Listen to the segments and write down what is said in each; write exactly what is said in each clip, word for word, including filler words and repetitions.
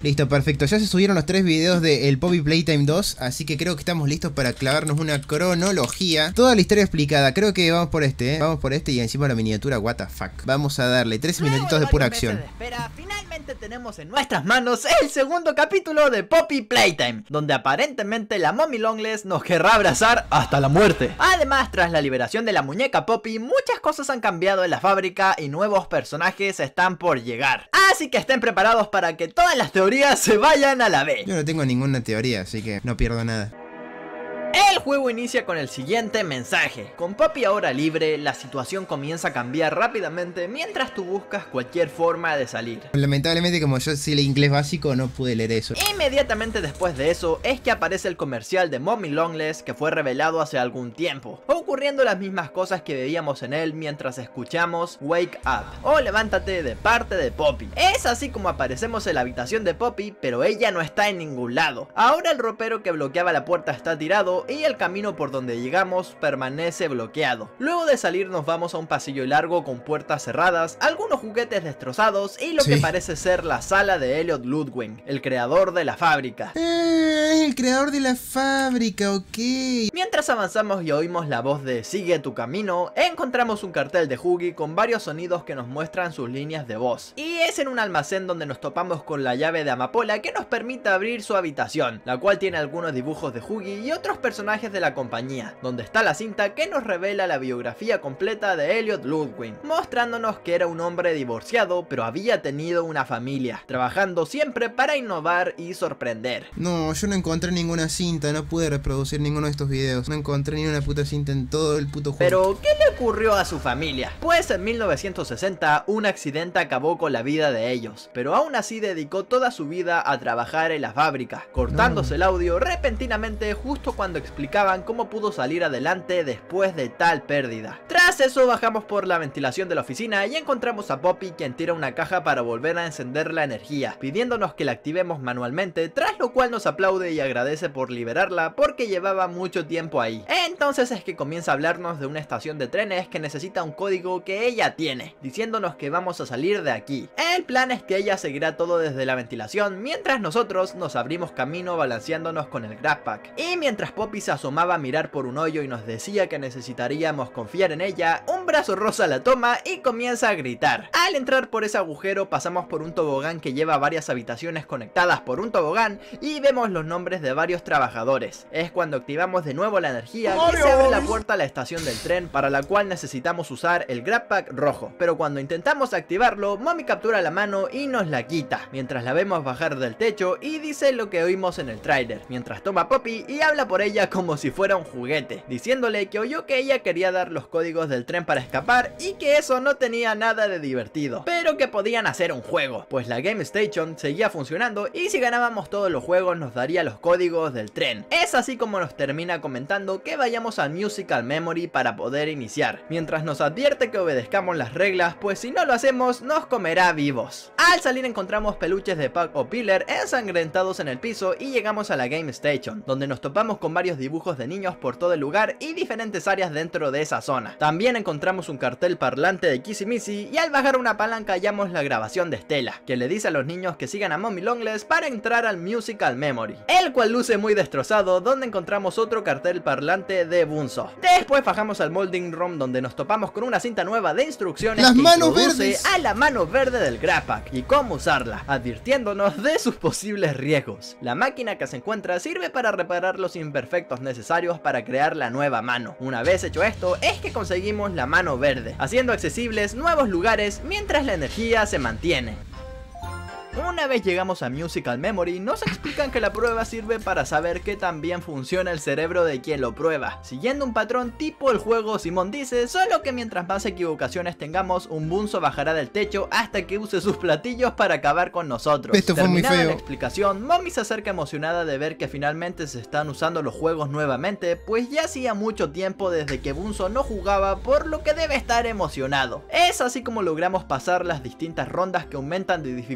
Listo, perfecto. Ya se subieron los tres videos del Poppy Playtime dos, así que creo que estamos listos para clavarnos una cronología. Toda la historia explicada. Creo que vamos por este, ¿eh? Vamos por este y encima la miniatura, what the fuck. Vamos a darle trece minutitos de pura acción. De espera, finalmente tenemos en nuestras manos el segundo capítulo de Poppy Playtime, donde aparentemente la Mommy Longless nos querrá abrazar hasta la muerte. Además, tras la liberación de la muñeca Poppy, muchas cosas han cambiado en la fábrica y nuevos personajes están por llegar. Así que estén preparados para que todas las teorías se vayan a la B. Yo no tengo ninguna teoría, así que no pierdo nada. El juego inicia con el siguiente mensaje. Con Poppy ahora libre, la situación comienza a cambiar rápidamente mientras tú buscas cualquier forma de salir. Lamentablemente, como yo sé el inglés básico, no pude leer eso. Inmediatamente después de eso es que aparece el comercial de Mommy Longless que fue revelado hace algún tiempo, ocurriendo las mismas cosas que veíamos en él mientras escuchamos Wake Up o Levántate de parte de Poppy. Es así como aparecemos en la habitación de Poppy, pero ella no está en ningún lado. Ahora el ropero que bloqueaba la puerta está tirado y el camino por donde llegamos permanece bloqueado. Luego de salir nos vamos a un pasillo largo con puertas cerradas, algunos juguetes destrozados y lo sí. que parece ser la sala de Elliot Ludwig, el creador de la fábrica. Eh, el creador de la fábrica, ok. Mientras avanzamos y oímos la voz de Sigue tu camino, encontramos un cartel de Huggy con varios sonidos que nos muestran sus líneas de voz. Y es en un almacén donde nos topamos con la llave de Amapola que nos permite abrir su habitación, la cual tiene algunos dibujos de Huggy y otros personajes de la compañía, donde está la cinta que nos revela la biografía completa de Elliot Ludwig, mostrándonos que era un hombre divorciado pero había tenido una familia, trabajando siempre para innovar y sorprender. No, yo no encontré ninguna cinta, no pude reproducir ninguno de estos videos, no encontré ni una puta cinta en todo el puto juego. Pero, ¿qué le ocurrió a su familia? Pues en mil novecientos sesenta un accidente acabó con la vida de ellos, pero aún así dedicó toda su vida a trabajar en la fábrica, cortándose no. el audio repentinamente justo cuando explicaban cómo pudo salir adelante después de tal pérdida. Tras eso bajamos por la ventilación de la oficina y encontramos a Poppy, quien tira una caja para volver a encender la energía, pidiéndonos que la activemos manualmente, tras lo cual nos aplaude y agradece por liberarla porque llevaba mucho tiempo ahí. Entonces es que comienza a hablarnos de una estación de trenes que necesita un código que ella tiene, diciéndonos que vamos a salir de aquí. El plan es que ella seguirá todo desde la ventilación, mientras nosotros nos abrimos camino balanceándonos con el Grab Pack. Y mientras Poppy se asomaba a mirar por un hoyo y nos decía que necesitaríamos confiar en ella, un brazo rosa la toma y comienza a gritar. Al entrar por ese agujero pasamos por un tobogán que lleva varias habitaciones conectadas por un tobogán y vemos los nombres de varios trabajadores. Es cuando activamos de nuevo la energía que se abre la puerta a la estación del tren, para la cual necesitamos usar el Grab Pack rojo, pero cuando intentamos activarlo, Mommy captura la mano y nos la quita, mientras la vemos bajar del techo y dice lo que oímos en el tráiler, mientras toma a Poppy y habla por ella como si fuera un juguete, diciéndole que oyó que ella quería dar los códigos del tren para escapar y que eso no tenía nada de divertido, pero que podían hacer un juego, pues la Game Station seguía funcionando y si ganábamos todos los juegos nos daría los códigos del tren. Es así como nos termina comentando que vayamos al Musical Memory para poder iniciar, mientras nos advierte que obedezcamos las reglas, pues si no lo hacemos nos comerá vivos. Al salir encontramos peluches de Puck o Pillar ensangrentados en el piso y llegamos a la Game Station, donde nos topamos con varios dibujos de niños por todo el lugar y diferentes áreas dentro de esa zona. También encontramos un cartel parlante de Kissy Missy y al bajar una palanca hallamos la grabación de Stella, que le dice a los niños que sigan a Mommy Longless para entrar al Musical Memory, el cual luce muy destrozado, donde encontramos otro cartel parlante de Bunzo. Después bajamos al Molding Room, donde nos topamos con una cinta nueva de instrucciones Las que manos introduce verdes. a la mano verde del Grab Pack y cómo usarla, advirtiéndonos de sus posibles riesgos. La máquina que se encuentra sirve para reparar los imperfectos necesarios para crear la nueva mano. Una vez hecho esto, es que conseguimos la mano verde, haciendo accesibles nuevos lugares mientras la energía se mantiene. Una vez llegamos a Musical Memory, nos explican que la prueba sirve para saber qué tan bien funciona el cerebro de quien lo prueba, siguiendo un patrón tipo el juego Simón dice, solo que mientras más equivocaciones tengamos, un Bunzo bajará del techo hasta que use sus platillos para acabar con nosotros. Esto fue muy feo. La explicación, Mommy se acerca emocionada de ver que finalmente se están usando los juegos nuevamente, pues ya hacía mucho tiempo desde que Bunzo no jugaba, por lo que debe estar emocionado. Es así como logramos pasar las distintas rondas que aumentan de dificultad,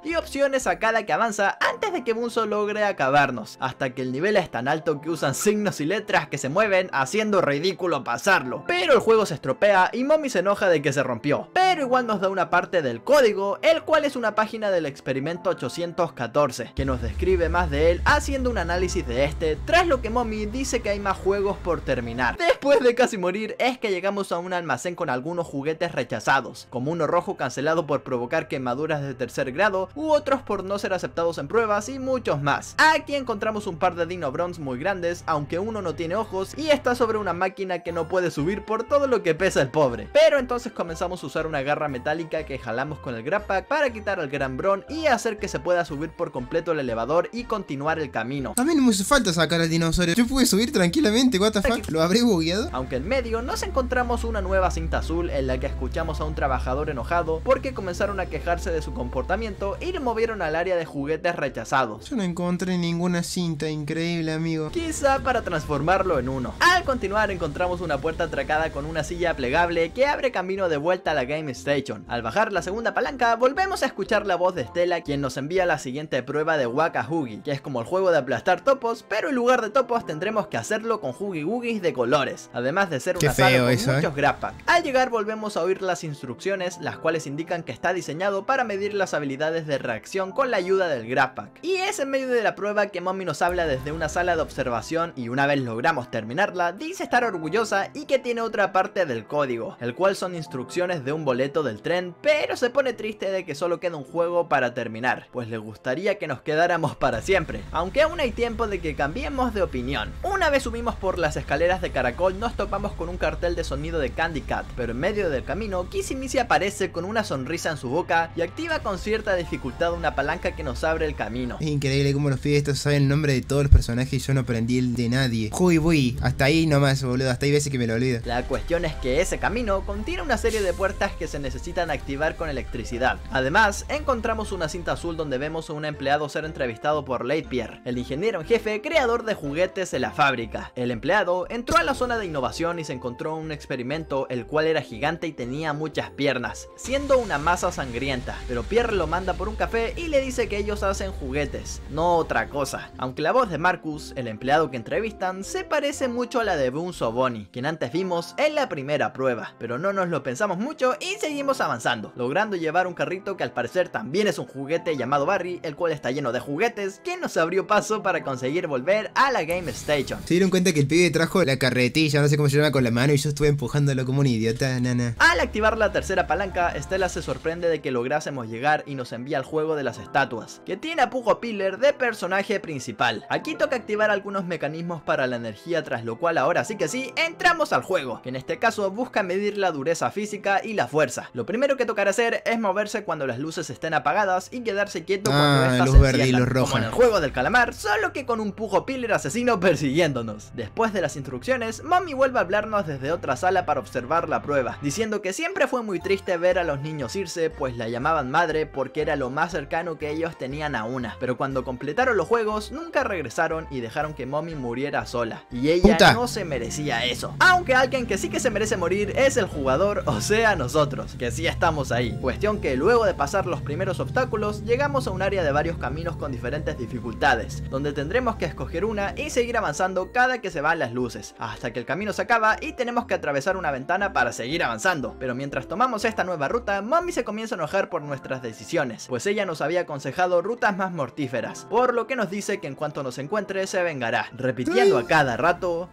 y opciones a cada que avanza antes de que Bunso logre acabarnos, hasta que el nivel es tan alto que usan signos y letras que se mueven haciendo ridículo pasarlo. Pero el juego se estropea y Mommy se enoja de que se rompió, pero igual nos da una parte del código, el cual es una página del experimento ochocientos catorce, que nos describe más de él haciendo un análisis de este, tras lo que Mommy dice que hay más juegos por terminar. Después de casi morir es que llegamos a un almacén con algunos juguetes rechazados, como uno rojo cancelado por provocar quemaduras de tercer grado, u otros por no ser aceptados en pruebas y muchos más. Aquí encontramos un par de Dinobrons muy grandes, aunque uno no tiene ojos y está sobre una máquina que no puede subir por todo lo que pesa el pobre. Pero entonces comenzamos a usar una garra metálica que jalamos con el Grab Pack para quitar al Gran Bron y hacer que se pueda subir por completo el elevador y continuar el camino. A mí no me hizo falta sacar al dinosaurio, yo pude subir tranquilamente, what the fuck, ¿lo habré bugueado? Aunque en medio nos encontramos una nueva cinta azul en la que escuchamos a un trabajador enojado porque comenzaron a quejarse de su comportamiento y lo movieron al área de juguetes rechazados. Yo no encontré ninguna cinta, increíble amigo. Quizá para transformarlo en uno. Al continuar encontramos una puerta atracada con una silla plegable que abre camino de vuelta a la Game Station. Al bajar la segunda palanca volvemos a escuchar la voz de Stella, quien nos envía la siguiente prueba de Waka Hoogie, que es como el juego de aplastar topos, pero en lugar de topos tendremos que hacerlo con Hoogie Woogies de colores, además de ser una sala con eso, muchos ¿eh? Grab Pack. Al llegar volvemos a oír las instrucciones, las cuales indican que está diseñado para medir las habilidades de reacción con la ayuda del Grab Pack. Y es en medio de la prueba que Mommy nos habla desde una sala de observación y una vez logramos terminarla, dice estar orgullosa y que tiene otra parte del código, el cual son instrucciones de un boleto del tren, pero se pone triste de que solo queda un juego para terminar, pues le gustaría que nos quedáramos para siempre, aunque aún hay tiempo de que cambiemos de opinión. Una vez subimos por las escaleras de caracol nos topamos con un cartel de sonido de Candy Cat, pero en medio del camino Kissy aparece con una sonrisa en su boca y activa con cierta dificultad una palanca que nos abre el camino. Es increíble cómo los pibes estos saben el nombre de todos los personajes y yo no aprendí el de nadie. Uy, uy, hasta ahí nomás, boludo, hasta hay veces que me lo olvido. La cuestión es que ese camino contiene una serie de puertas que se necesitan activar con electricidad. Además, encontramos una cinta azul donde vemos a un empleado ser entrevistado por Lapierre, el ingeniero en jefe creador de juguetes en la fábrica. El empleado entró a la zona de innovación y se encontró un experimento el cual era gigante y tenía muchas piernas, siendo una masa sangrienta, pero Pierre lo manda por un café y le dice que ellos hacen juguetes, no otra cosa. Aunque la voz de Marcus, el empleado que entrevistan, se parece mucho a la de Bunso Bonnie, quien antes vimos en la primera prueba, pero no nos lo pensamos mucho y seguimos avanzando, logrando llevar un carrito que al parecer también es un juguete llamado Barry, el cual está lleno de juguetes que nos abrió paso para conseguir volver a la Game Station. Se dieron cuenta que el pibe trajo la carretilla, no sé cómo se llama, con la mano y yo estuve empujándolo como un idiota, nana. Al activar la tercera palanca, Stella se sorprende de que lográsemos llegar y nos envía al juego de las estatuas, que tiene a Pugo Piller de personaje principal. Aquí toca activar algunos mecanismos para la energía, tras lo cual ahora sí que sí, entramos al juego, que en este caso busca medir la dureza física y la fuerza. Lo primero que tocará hacer es moverse cuando las luces estén apagadas y quedarse quieto cuando ah, estas luz se verde y enciendan, luz roja. como en el juego del calamar, solo que con un Pugo Piller asesino persiguiéndonos. Después de las instrucciones, Mommy vuelve a hablarnos desde otra sala para observar la prueba, diciendo que siempre fue muy triste ver a los niños irse, pues la llamaban madre porque era lo más cercano que ellos tenían a una, pero cuando completaron los juegos nunca regresaron y dejaron que Mommy muriera sola, y ella Puta. no se merecía eso. Aunque alguien que sí que se merece morir es el jugador, o sea nosotros, que sí estamos ahí. Cuestión que luego de pasar los primeros obstáculos llegamos a un área de varios caminos con diferentes dificultades, donde tendremos que escoger una y seguir avanzando cada que se van las luces, hasta que el camino se acaba y tenemos que atravesar una ventana para seguir avanzando. Pero mientras tomamos esta nueva ruta, Mommy se comienza a enojar por nuestras decisiones, pues ella nos había aconsejado rutas más mortíferas, por lo que nos dice que en cuanto nos encuentre se vengará, repitiendo a cada rato.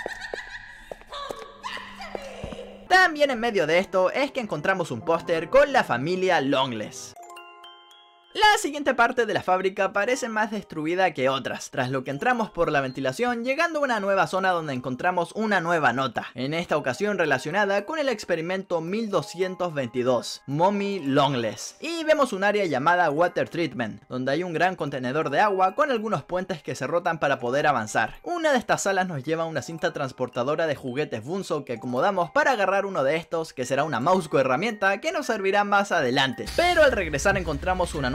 También en medio de esto es que encontramos un póster con la familia Longless. La siguiente parte de la fábrica parece más destruida que otras, tras lo que entramos por la ventilación llegando a una nueva zona donde encontramos una nueva nota, en esta ocasión relacionada con el experimento mil doscientos veintidós, Mommy Longless, y vemos un área llamada Water Treatment, donde hay un gran contenedor de agua con algunos puentes que se rotan para poder avanzar. Una de estas salas nos lleva a una cinta transportadora de juguetes Bunso que acomodamos para agarrar uno de estos, que será una mouse herramienta que nos servirá más adelante, pero al regresar encontramos una nueva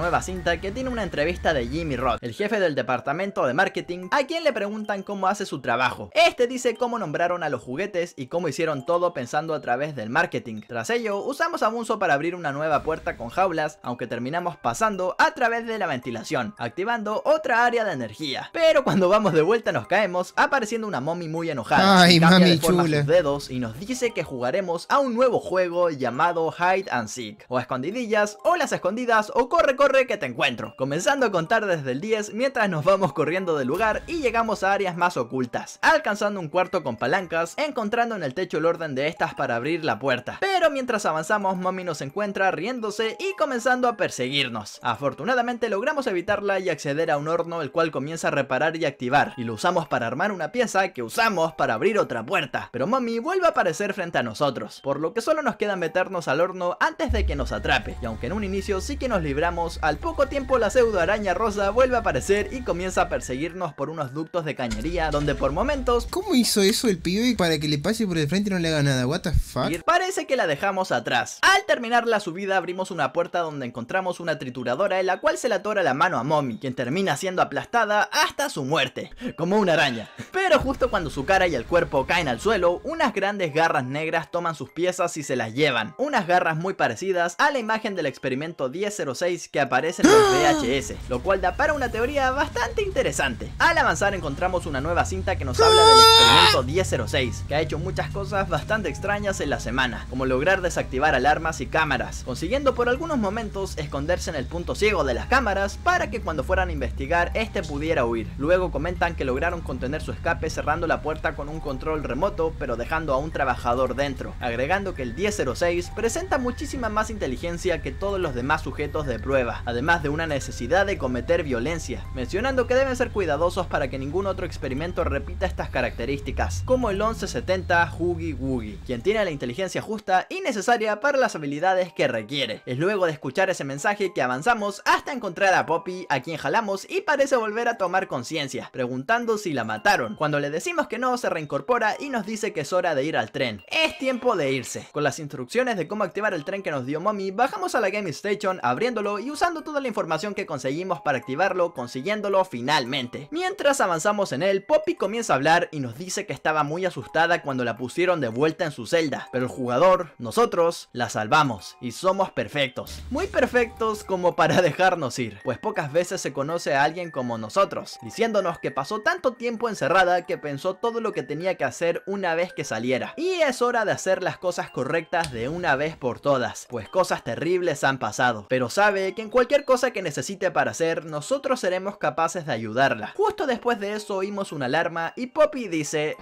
nueva cinta que tiene una entrevista de Jimmy Roth, el jefe del departamento de marketing, a quien le preguntan cómo hace su trabajo. Este dice cómo nombraron a los juguetes y cómo hicieron todo pensando a través del marketing. Tras ello, usamos a Bunzo para abrir una nueva puerta con jaulas, aunque terminamos pasando a través de la ventilación, activando otra área de energía. Pero cuando vamos de vuelta nos caemos, apareciendo una mommy muy enojada. Ay, cambia mami de forma chula. sus dedos y nos dice que jugaremos a un nuevo juego llamado Hide and Seek, o escondidillas, o las escondidas, o corre corre que te encuentro, comenzando a contar desde el diez mientras nos vamos corriendo del lugar y llegamos a áreas más ocultas, alcanzando un cuarto con palancas, encontrando en el techo el orden de estas para abrir la puerta. Pero mientras avanzamos, Mommy nos encuentra riéndose y comenzando a perseguirnos. Afortunadamente logramos evitarla y acceder a un horno, el cual comienza a reparar y activar, y lo usamos para armar una pieza que usamos para abrir otra puerta. Pero Mommy vuelve a aparecer frente a nosotros, por lo que solo nos queda meternos al horno antes de que nos atrape, y aunque en un inicio sí que nos libramos, al poco tiempo la pseudo araña rosa vuelve a aparecer y comienza a perseguirnos por unos ductos de cañería, donde por momentos... ¿Cómo hizo eso el pibe para que le pase por el frente y no le haga nada? What the fuck? Parece que la dejamos atrás. Al terminar la subida abrimos una puerta donde encontramos una trituradora en la cual se le atora la mano a Mommy, quien termina siendo aplastada hasta su muerte, como una araña. Pero justo cuando su cara y el cuerpo caen al suelo, unas grandes garras negras toman sus piezas y se las llevan. Unas garras muy parecidas a la imagen del experimento diez cero seis que aparece en los V H S, lo cual da para una teoría bastante interesante. Al avanzar encontramos una nueva cinta que nos habla del experimento diez cero seis, que ha hecho muchas cosas bastante extrañas en la semana, como lograr desactivar alarmas y cámaras, consiguiendo por algunos momentos esconderse en el punto ciego de las cámaras para que cuando fueran a investigar este pudiera huir. Luego comentan que lograron contener su escape cerrando la puerta con un control remoto, pero dejando a un trabajador dentro, agregando que el diez cero seis presenta muchísima más inteligencia que todos los demás sujetos de prueba, además de una necesidad de cometer violencia, mencionando que deben ser cuidadosos para que ningún otro experimento repita estas características, como el once setenta Huggy Wuggy, quien tiene la inteligencia justa y necesaria para las habilidades que requiere. Es luego de escuchar ese mensaje que avanzamos hasta encontrar a Poppy, a quien jalamos y parece volver a tomar conciencia, preguntando si la mataron. Cuando le decimos que no, se reincorpora y nos dice que es hora de ir al tren. Es tiempo de irse. Con las instrucciones de cómo activar el tren que nos dio Mommy, bajamos a la Game Station abriéndolo y usando toda la información que conseguimos para activarlo, consiguiéndolo finalmente. Mientras avanzamos en él, Poppy comienza a hablar y nos dice que estaba muy asustada cuando la pusieron de vuelta en su celda, pero el jugador, nosotros, la salvamos y somos perfectos. Muy perfectos como para dejarnos ir, pues pocas veces se conoce a alguien como nosotros, diciéndonos que pasó tanto tiempo encerrada que pensó todo lo que tenía que hacer una vez que saliera. Y es hora de hacer las cosas correctas de una vez por todas, pues cosas terribles han pasado, pero sabe que en cualquier cosa que necesite para hacer, nosotros seremos capaces de ayudarla. Justo después de eso oímos una alarma y Poppy dice...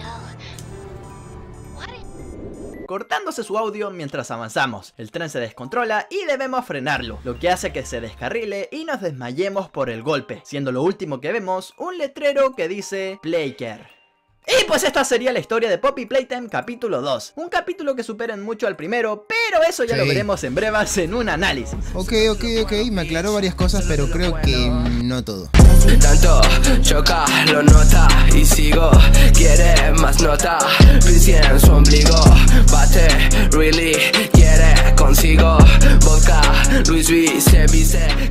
cortándose su audio mientras avanzamos. El tren se descontrola y debemos frenarlo, lo que hace que se descarrile y nos desmayemos por el golpe, siendo lo último que vemos un letrero que dice Playcare. Y pues esta sería la historia de Poppy Playtime capítulo dos. Un capítulo que superen mucho al primero, pero eso ya sí lo veremos en brevas en un análisis. Ok, ok, ok, me aclaró varias cosas, pero creo que no todo. Tanto choca, lo nota y sigo. Quiere más nota, piscina en su ombligo. Bate, really, quiere consigo. Vodka, Luis V se viste.